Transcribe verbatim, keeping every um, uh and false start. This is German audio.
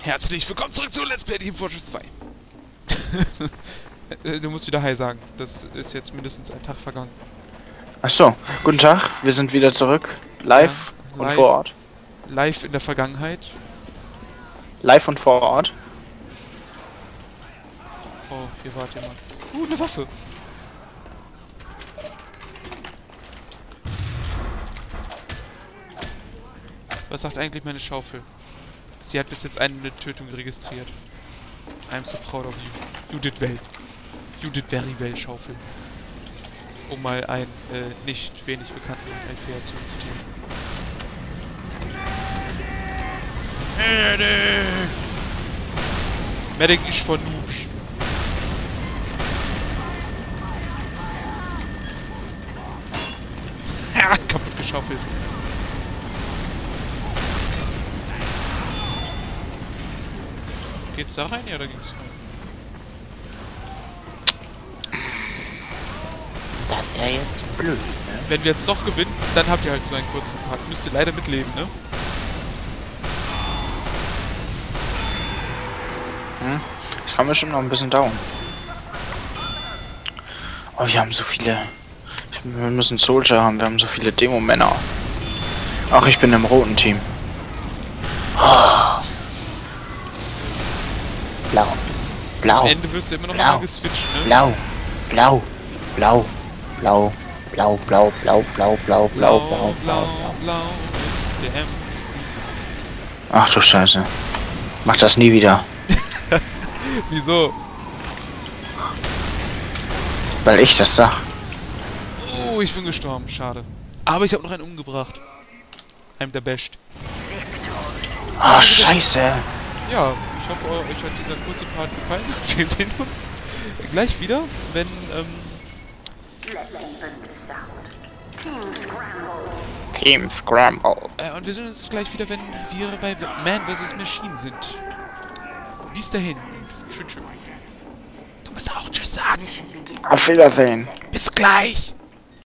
Herzlich willkommen zurück zu Let's Play Team Fortress zwei. Du musst wieder Hi sagen. Das ist jetzt mindestens ein Tag vergangen. Achso, guten Tag. Wir sind wieder zurück. Live, Ja, und live, vor Ort. Live in der Vergangenheit. Live und vor Ort. Oh, hier wart jemand. Uh, eine Waffe. Was sagt eigentlich meine Schaufel? Sie hat bis jetzt eine Tötung registriert. I'm so proud of you. You did well. You did very well, Schaufel. Um mal einen äh, nicht wenig bekannten L P R zu zitieren. Medic! Medic ist von Noobs. Ha! Kaputt geschaufelt. Geht's da rein, ja, oder ging's rein? Das ist ja jetzt blöd, ne? Wenn wir jetzt doch gewinnen, dann habt ihr halt so einen kurzen Part. Müsst ihr leider mitleben, ne? Hm? Das kann bestimmt noch ein bisschen dauern. Oh, wir haben so viele... Wir müssen Soldier haben, wir haben so viele Demo-Männer. Ach, ich bin im roten Team. Oh. Blau. Blau. Am Ende wirst du immer noch Blau. mal geswitcht, ne? Blau. Blau. Blau. Blau. Blau, blau, blau, blau, blau, blau, blau, blau, blau. blau ist der M C. Ach du Scheiße. Mach das nie wieder. Wieso? Weil ich das sag. Oh, ich bin gestorben, schade. Aber ich habe noch einen umgebracht. Einem der Best. Ah, Scheiße. Ja, ich hoffe, euch hat dieser kurze Part gefallen. Wir sehen uns gleich wieder, wenn, ähm... Team Scramble. Äh, und wir sehen uns gleich wieder, wenn wir bei Man versus. Machine sind. Bis dahin. Tschüss. Du musst auch Tschüss sagen. Auf Wiedersehen. Bis gleich.